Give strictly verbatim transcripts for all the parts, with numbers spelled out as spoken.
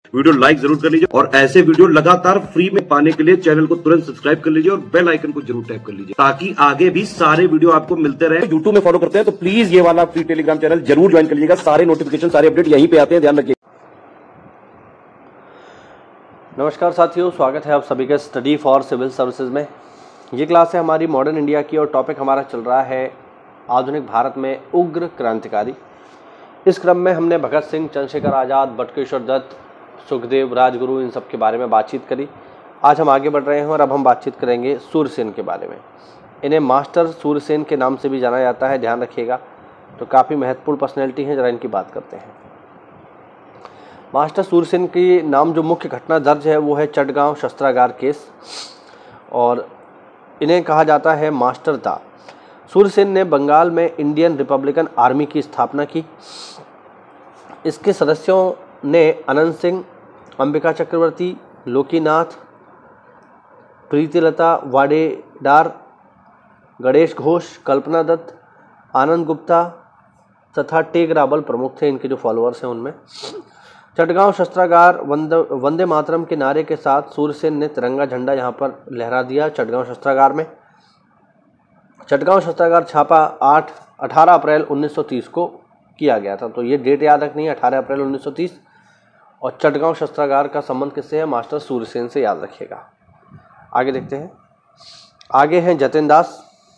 Video like जरूर कर लीजिए और ऐसे वीडियो लगातार फ्री में पाने के लिए चैनल को तुरंत सब्सक्राइब कर लीजिए और बेल आइकन को जरूर टैप कर लीजिए ताकि आगे भी सारे वीडियो आपको मिलते रहे। यूट्यूब में फॉलो करते हैं तो प्लीज ये वाला फ्री टेलीग्राम चैनल जरूर ज्वाइन कर लीजिएगा। सारे नोटिफिकेशन सारे अपडेट यहीं पे आते हैं, ध्यान रखिए। नमस्कार साथियों, स्वागत है आप सभी का स्टडी फॉर सिविल सर्विसेज में। ये क्लास है हमारी मॉडर्न इंडिया की और टॉपिक हमारा चल रहा है आधुनिक भारत में उग्र क्रांतिकारी। इस क्रम में हमने भगत सिंह, चंद्रशेखर आज़ाद, बटुकेश्वर दत्त, सुखदेव, राजगुरु, इन सब के बारे में बातचीत करी। आज हम आगे बढ़ रहे हैं और अब हम बातचीत करेंगे सूर्यसेन के बारे में। इन्हें मास्टर सूर्यसेन के नाम से भी जाना जाता है, ध्यान रखिएगा। तो काफ़ी महत्वपूर्ण पर्सनैलिटी हैं, जरा इनकी बात करते हैं। मास्टर सूर्यसेन की नाम जो मुख्य घटना दर्ज है वो है चटगांव शस्त्रागार केस, और इन्हें कहा जाता है मास्टर दा। सूर्यसेन ने बंगाल में इंडियन रिपब्लिकन आर्मी की स्थापना की। इसके सदस्यों ने अनंत सिंह, अंबिका चक्रवर्ती, लोकीनाथ, प्रीतिलता वाडेदार, गणेश घोष, कल्पना दत्त, आनंद गुप्ता तथा टेक रावल प्रमुख थे। इनके जो फॉलोअर्स हैं उनमें चटगांव शस्त्रागार वंदे वंदे मातरम के नारे के साथ सूर्यसेन ने तिरंगा झंडा यहाँ पर लहरा दिया। चटगांव शस्त्रागार में चटगांव शस्त्रागार छापा आठ अठारह अप्रैल उन्नीस सौ तीस को किया गया था। तो ये डेट याद रखनी है, अठारह अप्रैल उन्नीस सौ तीस। और चटगांव शस्त्रागार का संबंध किससे है? मास्टर सूर्यसेन से, याद रखिएगा। आगे देखते हैं। आगे हैं जतिन दास।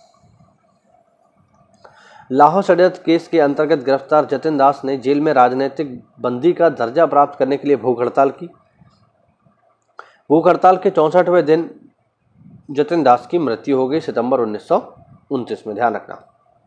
लाहौर षड्यंत्र केस के अंतर्गत गिरफ्तार जतिन दास ने जेल में राजनीतिक बंदी का दर्जा प्राप्त करने के लिए भूख हड़ताल की। भूख हड़ताल के चौंसठवें दिन जतिन दास की मृत्यु हो गई, सितंबर उन्नीस सौ उनतीस में, ध्यान रखना।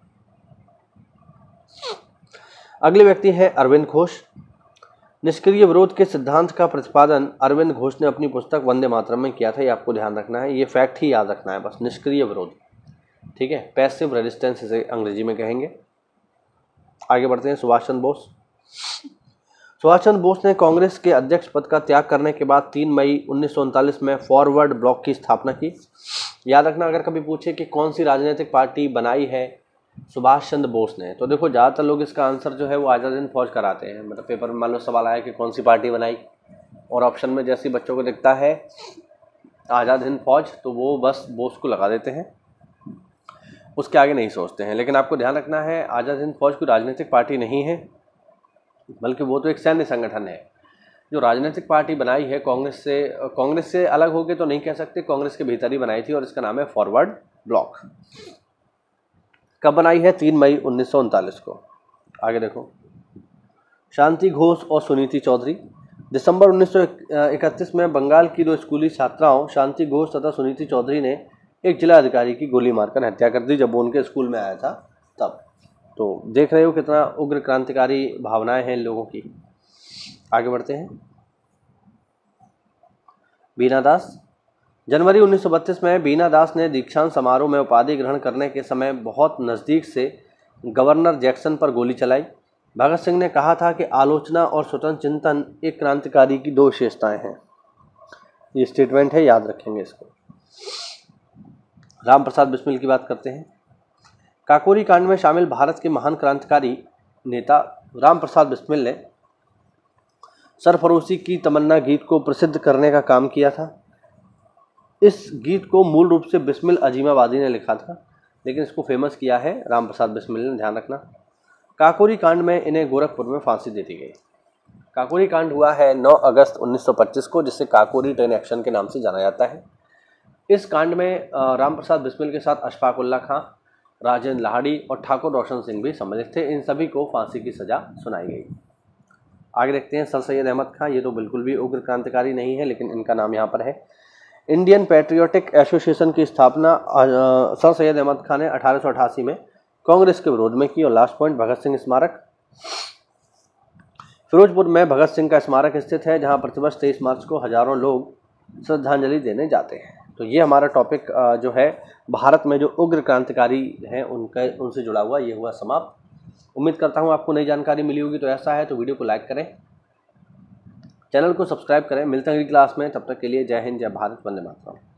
अगले व्यक्ति हैं अरविंद घोष। निष्क्रिय विरोध के सिद्धांत का प्रतिपादन अरविंद घोष ने अपनी पुस्तक वंदे मातरम में किया था। ये आपको ध्यान रखना है, ये फैक्ट ही याद रखना है बस। निष्क्रिय विरोध, ठीक है, पैसिव रेजिस्टेंस इसे अंग्रेजी में कहेंगे। आगे बढ़ते हैं। सुभाष चंद्र बोस। सुभाष चंद्र बोस ने कांग्रेस के अध्यक्ष पद का त्याग करने के बाद तीन मई उन्नीस सौ उनतालीस में फॉरवर्ड ब्लॉक की स्थापना की। याद रखना, अगर कभी पूछे कि कौन सी राजनीतिक पार्टी बनाई है सुभाष चंद्र बोस ने, तो देखो ज़्यादातर लोग इसका आंसर जो है वो आज़ाद हिंद फौज कराते हैं। मतलब पेपर में मान लो सवाल आया कि कौन सी पार्टी बनाई, और ऑप्शन में जैसे बच्चों को दिखता है आज़ाद हिंद फौज, तो वो बस बोस को लगा देते हैं, उसके आगे नहीं सोचते हैं। लेकिन आपको ध्यान रखना है, आज़ाद हिंद फौज कोई राजनीतिक पार्टी नहीं है, बल्कि वो तो एक सैन्य संगठन है। जो राजनीतिक पार्टी बनाई है कांग्रेस से, कांग्रेस से अलग हो के तो नहीं कह सकते, कांग्रेस के भीतर ही बनाई थी, और इसका नाम है फॉरवर्ड ब्लॉक। कब बनाई है? तीन मई उन्नीस सौ उनतालीस को। आगे देखो। शांति घोष और सुनीति चौधरी। दिसंबर उन्नीस सौ इकतीस में बंगाल की दो स्कूली छात्राओं शांति घोष तथा सुनीति चौधरी ने एक जिला अधिकारी की गोली मारकर हत्या कर दी, जब वो उनके स्कूल में आया था तब। तो देख रहे हो कितना उग्र क्रांतिकारी भावनाएं हैं इन लोगों की। आगे बढ़ते हैं। बीना दास। जनवरी उन्नीस सौ बत्तीस में बीना दास ने दीक्षांत समारोह में उपाधि ग्रहण करने के समय बहुत नज़दीक से गवर्नर जैक्सन पर गोली चलाई। भगत सिंह ने कहा था कि आलोचना और स्वतंत्र चिंतन एक क्रांतिकारी की दो विशेषताएं हैं। ये स्टेटमेंट है, याद रखेंगे इसको। राम प्रसाद बिस्मिल की बात करते हैं। काकोरी कांड में शामिल भारत के महान क्रांतिकारी नेता राम प्रसाद बिस्मिल ने सरफरोशी की तमन्ना गीत को प्रसिद्ध करने का काम किया था। इस गीत को मूल रूप से बिस्मिल अजीमाबादी ने लिखा था, लेकिन इसको फेमस किया है राम प्रसाद बिस्मिल ने, ध्यान रखना। काकोरी कांड में इन्हें गोरखपुर में फांसी दे दी गई। काकोरी कांड हुआ है नौ अगस्त उन्नीस सौ पच्चीस को, जिसे काकोरी ट्रेन एक्शन के नाम से जाना जाता है। इस कांड में राम प्रसाद बिस्मिल के साथ अशफाक उल्ला खां, राजेंद्र लाहड़ी और ठाकुर रोशन सिंह भी सम्मिलित थे। इन सभी को फांसी की सजा सुनाई गई। आगे देखते हैं। सर सैयद अहमद खां। ये तो बिल्कुल भी उग्र क्रांतिकारी नहीं है, लेकिन इनका नाम यहाँ पर है। इंडियन पैट्रियोटिक एसोसिएशन की स्थापना सर सैयद अहमद खान ने अठारह सौ अठासी में कांग्रेस के विरोध में की। और लास्ट पॉइंट, भगत सिंह स्मारक। फिरोजपुर में भगत सिंह का स्मारक स्थित है, जहां प्रतिवर्ष तेईस मार्च को हजारों लोग श्रद्धांजलि देने जाते हैं। तो ये हमारा टॉपिक जो है भारत में जो उग्र क्रांतिकारी हैं उनका उनसे जुड़ा हुआ ये हुआ समाप्त। उम्मीद करता हूँ आपको नई जानकारी मिली होगी। तो ऐसा है तो वीडियो को लाइक करें, चैनल को सब्सक्राइब करें। मिलते हैं अगली क्लास में, तब तक के लिए जय हिंद, जय भारत, वंदे मातरम।